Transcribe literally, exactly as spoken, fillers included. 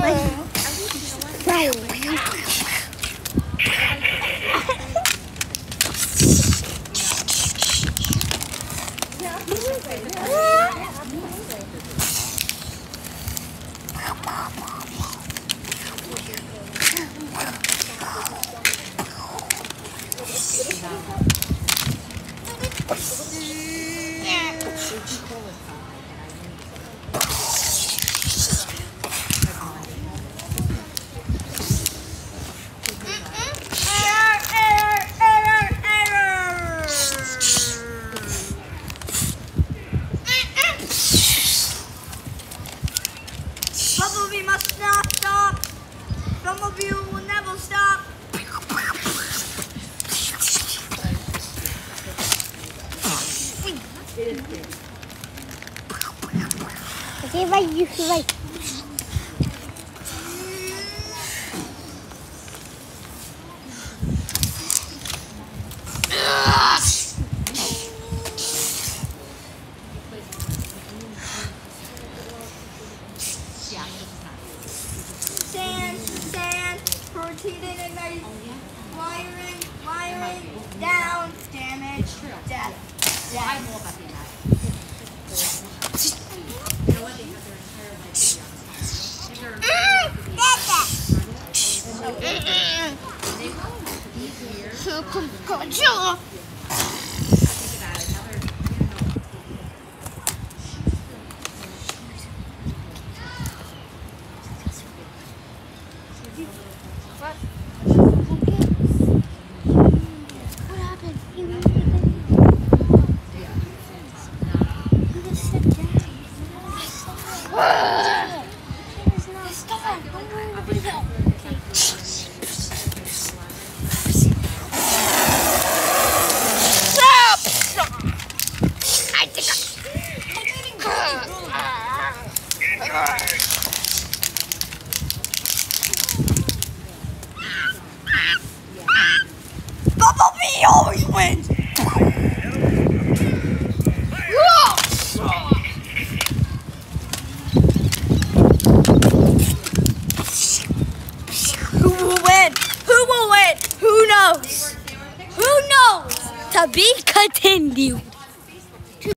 Bumblebee must not stop. Bumblebee will never stop. Okay, right, you right. Sand, sand, protein and ignite, wiring, wiring, down, damage, death, death. You know what? They have their entire life They probably have to be here. Godzilla. Think about it. Now they're, you know. What? What happened? He went to just sit down. Stop! I think Bumblebee always wins. Who will win? Who will win? Who knows? Who knows? To be continued.